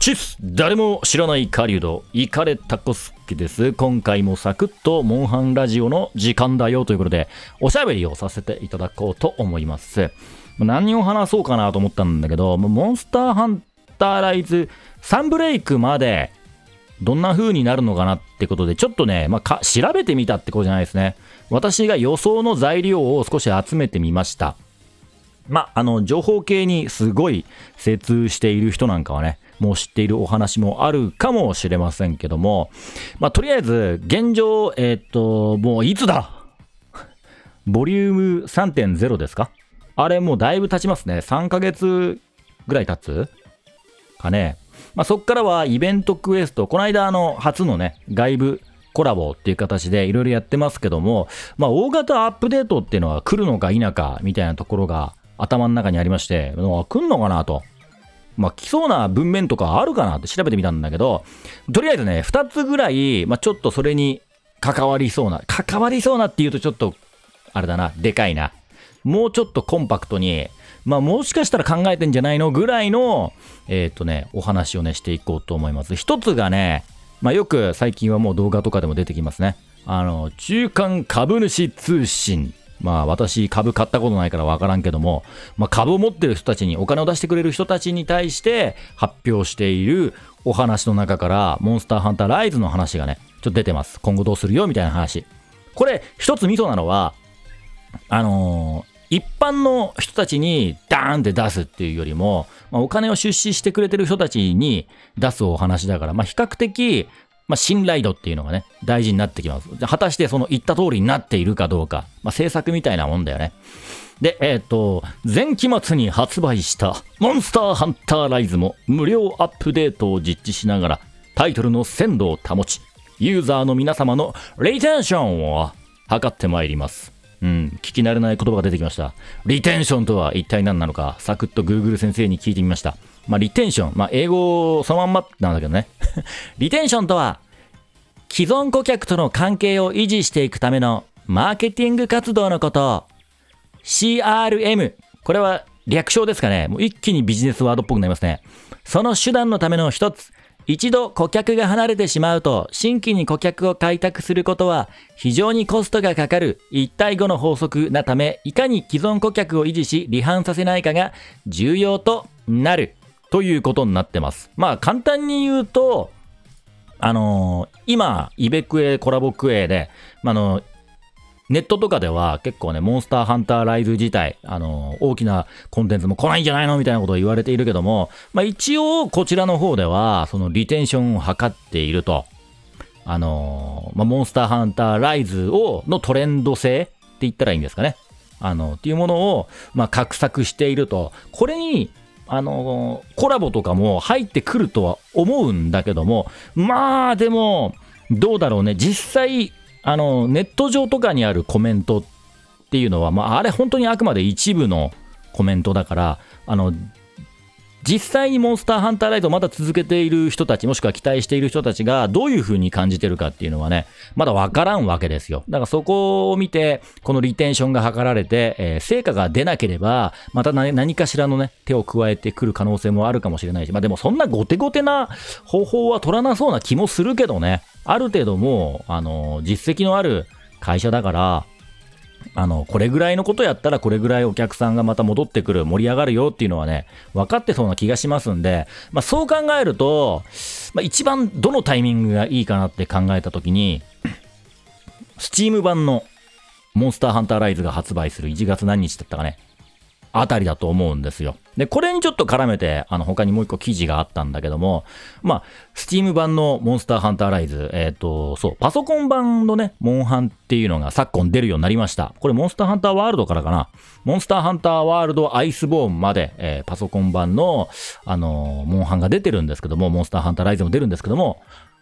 チス誰も知らない狩人イカレタコスケです。今回もサクッとモンハンラジオの時間だよということでおしゃべりをさせていただこうと思います。何を話そうかなと思ったんだけど、モンスターハンターライズサンブレイクまでどんな風になるのかなってことでちょっとね、調べてみたってことじゃないですね。私が予想の材料を少し集めてみました。情報系にすごい精通している人なんかはね、もう知っているお話もあるかもしれませんけども、とりあえず現状、もういつだボリューム 3.0 ですか？あれもうだいぶ経ちますね。3ヶ月ぐらい経つかね。そっからはイベントクエスト、この間初のね、外部コラボっていう形でいろいろやってますけども、大型アップデートっていうのは来るのか否かみたいなところが頭の中にありまして、来んのかなと。来そうな文面とかあるかなって調べてみたんだけど、とりあえずね、2つぐらい、ちょっとそれに関わりそうなっていうとちょっと、あれだな、でかいな。もうちょっとコンパクトに、もしかしたら考えてんじゃないのぐらいの、お話をね、していこうと思います。一つがね、よく最近はもう動画とかでも出てきますね。中間株主通信。私株買ったことないからわからんけども、株を持ってる人たちにお金を出してくれる人たちに対して発表しているお話の中からモンスターハンターライズの話がねちょっと出てます。今後どうするよみたいな話。これ一つミソなのは一般の人たちにダーンって出すっていうよりも、お金を出資してくれてる人たちに出すお話だから、比較的信頼度っていうのがね、大事になってきます。果たしてその言った通りになっているかどうか。制作みたいなもんだよね。で、前期末に発売したモンスターハンターライズも無料アップデートを実施しながら、タイトルの鮮度を保ち、ユーザーの皆様のリテンションを図ってまいります。聞き慣れない言葉が出てきました。リテンションとは一体何なのか、サクッと Google 先生に聞いてみました。リテンション、英語そのまんまなんだけどね。リテンションとは、既存顧客との関係を維持していくためのマーケティング活動のこと。CRM。これは略称ですかね。もう一気にビジネスワードっぽくなりますね。その手段のための一つ。一度顧客が離れてしまうと、新規に顧客を開拓することは非常にコストがかかる一対5の法則なため、いかに既存顧客を維持し離反させないかが重要となるということになってます。簡単に言うと、今、イベクエ、コラボクエで、ネットとかでは結構ね、モンスターハンターライズ自体、大きなコンテンツも来ないんじゃないのみたいなことを言われているけども、一応こちらの方では、そのリテンションを図っていると、モンスターハンターライズのトレンド性って言ったらいいんですかね。っていうものを、画策していると、これに、コラボとかも入ってくるとは思うんだけども、でも、どうだろうね。実際、ネット上とかにあるコメントっていうのは、あれ本当にあくまで一部のコメントだから、実際にモンスターハンターライズをまだ続けている人たち、もしくは期待している人たちがどういう風に感じてるかっていうのはね、まだわからんわけですよ。だからそこを見て、このリテンションが図られて、成果が出なければ、また何かしらのね、手を加えてくる可能性もあるかもしれないし、でもそんなゴテゴテな方法は取らなそうな気もするけどね。ある程度もう、実績のある会社だから、これぐらいのことやったらこれぐらいお客さんがまた戻ってくる、盛り上がるよっていうのはね、分かってそうな気がしますんで、そう考えると、一番どのタイミングがいいかなって考えたときに、Steam 版のモンスターハンターライズが発売する1月何日だったかね、あたりだと思うんですよ。で、これにちょっと絡めて、他にもう一個記事があったんだけども、Steam 版のモンスターハンターライズ、パソコン版のね、モンハンっていうのが昨今出るようになりました。これモンスターハンターワールドからかな。モンスターハンターワールドアイスボーンまで、パソコン版の、モンハンが出てるんですけども、モンスターハンターライズも出るんですけども、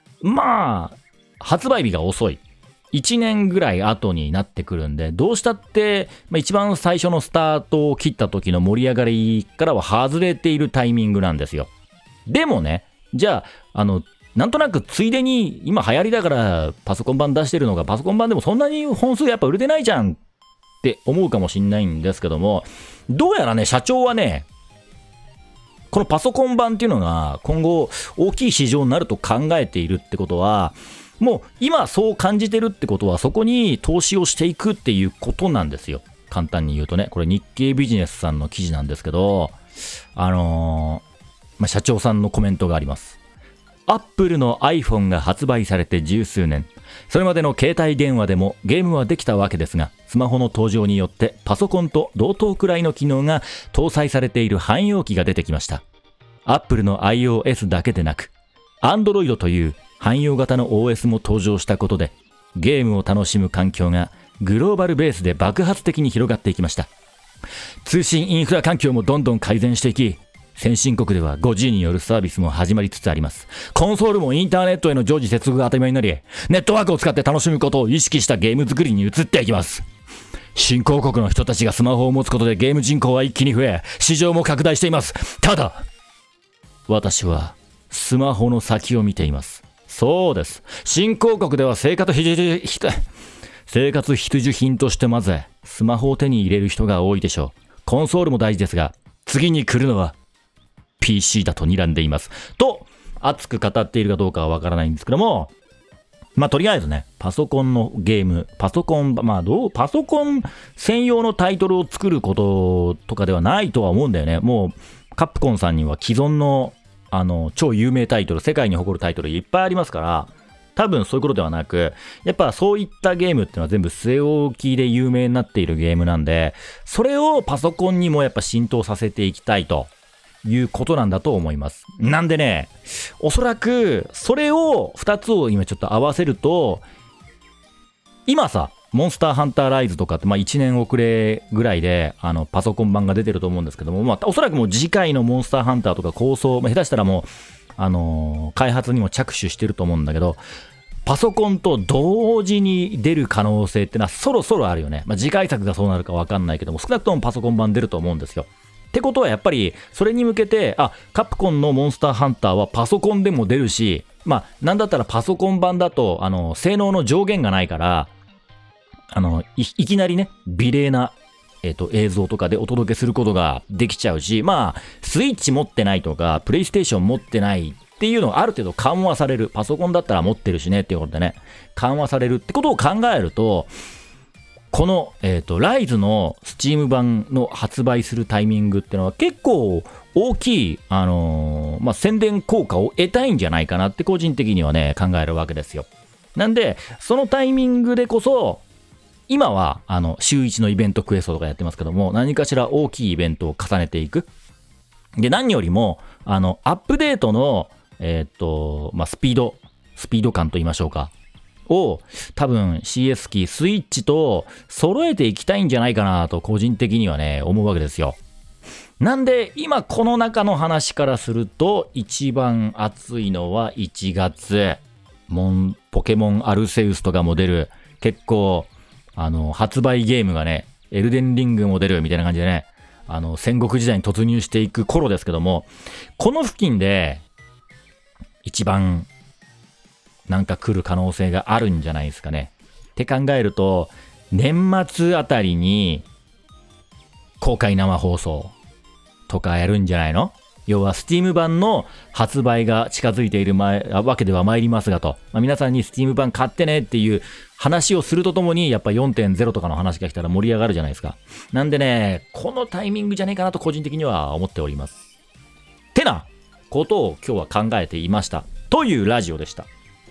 発売日が遅い。1年ぐらい後になってくるんで、どうしたって、一番最初のスタートを切った時の盛り上がりからは外れているタイミングなんですよ。でもね、じゃあ、なんとなくついでに今流行りだからパソコン版出してるのがパソコン版でもそんなに本数やっぱ売れてないじゃんって思うかもしんないんですけども、どうやらね、社長はね、 このパソコン版っていうのが今後大きい市場になると考えているってことは、もう今そう感じてるってことは、そこに投資をしていくっていうことなんですよ。簡単に言うとね、これ日経ビジネスさんの記事なんですけど、社長さんのコメントがあります。アップルの iPhone が発売されて十数年。それまでの携帯電話でもゲームはできたわけですが、スマホの登場によってパソコンと同等くらいの機能が搭載されている汎用機が出てきました。アップルの iOS だけでなく、Android という汎用型の OS も登場したことで、ゲームを楽しむ環境がグローバルベースで爆発的に広がっていきました。通信インフラ環境もどんどん改善していき、先進国では 5G によるサービスも始まりつつあります。コンソールもインターネットへの常時接続が当たり前になり、ネットワークを使って楽しむことを意識したゲーム作りに移っていきます。新興国の人たちがスマホを持つことでゲーム人口は一気に増え、市場も拡大しています。ただ、私はスマホの先を見ています。そうです。新興国では生活必需品としてまずスマホを手に入れる人が多いでしょう。コンソールも大事ですが、次に来るのはPC だと睨んでいます。と、熱く語っているかどうかはわからないんですけども、とりあえずね、パソコンのゲーム、パソコン専用のタイトルを作ることとかではないとは思うんだよね。もう、カプコンさんには既存の、超有名タイトル、世界に誇るタイトルいっぱいありますから、多分そういうことではなく、やっぱそういったゲームっていうのは全部据え置きで有名になっているゲームなんで、それをパソコンにもやっぱ浸透させていきたいということなんだと思います。なんでね、おそらくそれを2つを今ちょっと合わせると、今さ、モンスターハンターライズとかって1年遅れぐらいでパソコン版が出てると思うんですけども、おそらくもう次回のモンスターハンターとか構想、下手したらもう開発にも着手してると思うんだけど、パソコンと同時に出る可能性ってのはそろそろあるよね。次回作がそうなるか分かんないけども、少なくともパソコン版出ると思うんですよ。ってことはやっぱりそれに向けて、カプコンのモンスターハンターはパソコンでも出るし、なんだったらパソコン版だと性能の上限がないから、いきなりね、美麗な映像とかでお届けすることができちゃうし、スイッチ持ってないとか、プレイステーション持ってないっていうのがある程度緩和される。パソコンだったら持ってるしねっていうことでね、緩和されるってことを考えると、この、ライズのスチーム版の発売するタイミングっていうのは結構大きい、宣伝効果を得たいんじゃないかなって個人的にはね、考えるわけですよ。なんで、そのタイミングでこそ、今は週1のイベントクエストとかやってますけども、何かしら大きいイベントを重ねていく。で、何よりもアップデートのスピード感と言いましょうかを多分 CS 機スイッチと揃えていきたいんじゃないかなと個人的にはね思うわけですよ。なんで今この中の話からすると一番熱いのは1月ポケモンアルセウスとかも出る結構発売ゲームがね、エルデンリングも出るみたいな感じでね、戦国時代に突入していく頃ですけども、この付近で一番なんか来る可能性があるんじゃないですかね。って考えると、年末あたりに公開生放送とかやるんじゃないの？要は Steam 版の発売が近づいているわけでは参りますがと、皆さんに Steam 版買ってねっていう話をするとともに、やっぱ 4.0 とかの話が来たら盛り上がるじゃないですか。なんでね、このタイミングじゃねえかなと個人的には思っております。てなことを今日は考えていましたというラジオでした。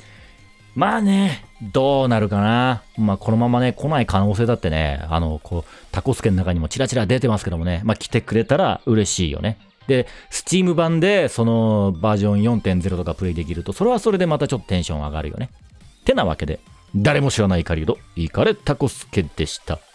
どうなるかな。このままね、来ない可能性だってね、タコスケの中にもチラチラ出てますけどもね、来てくれたら嬉しいよね。で、Steam 版でそのバージョン 4.0 とかプレイできると、それはそれでまたちょっとテンション上がるよね。てなわけで、誰も知らない狩人、イカレタコスケでした。